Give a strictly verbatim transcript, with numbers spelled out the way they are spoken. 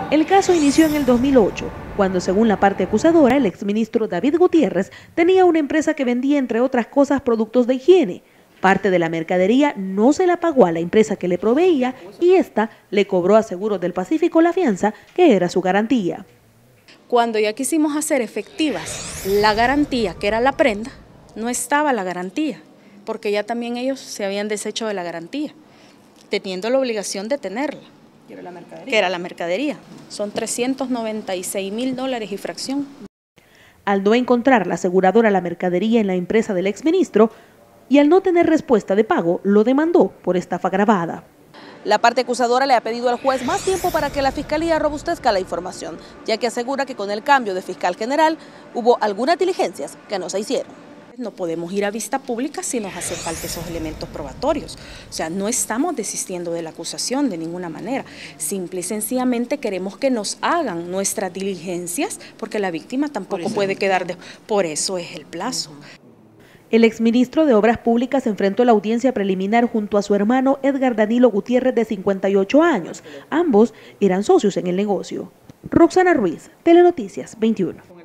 El caso inició en el dos mil ocho, cuando según la parte acusadora, el exministro David Gutiérrez tenía una empresa que vendía, entre otras cosas, productos de higiene. Parte de la mercadería no se la pagó a la empresa que le proveía y ésta le cobró a Seguros del Pacífico la fianza, que era su garantía. Cuando ya quisimos hacer efectivas la garantía, que era la prenda, no estaba la garantía, porque ya también ellos se habían deshecho de la garantía, teniendo la obligación de tenerla. ¿Que era la mercadería? Que era la mercadería. Son trescientos noventa y seis mil dólares y fracción. Al no encontrar la aseguradora la mercadería en la empresa del exministro y al no tener respuesta de pago, lo demandó por estafa agravada. La parte acusadora le ha pedido al juez más tiempo para que la Fiscalía robustezca la información, ya que asegura que con el cambio de fiscal general hubo algunas diligencias que no se hicieron. No podemos ir a vista pública si nos hace falta esos elementos probatorios. O sea, no estamos desistiendo de la acusación de ninguna manera. Simple y sencillamente queremos que nos hagan nuestras diligencias porque la víctima tampoco puede quedar de... Por eso es el plazo. El exministro de Obras Públicas enfrentó la audiencia preliminar junto a su hermano Edgar Danilo Gutiérrez, de cincuenta y ocho años. Ambos eran socios en el negocio. Roxana Ruiz, Telenoticias veintiuno.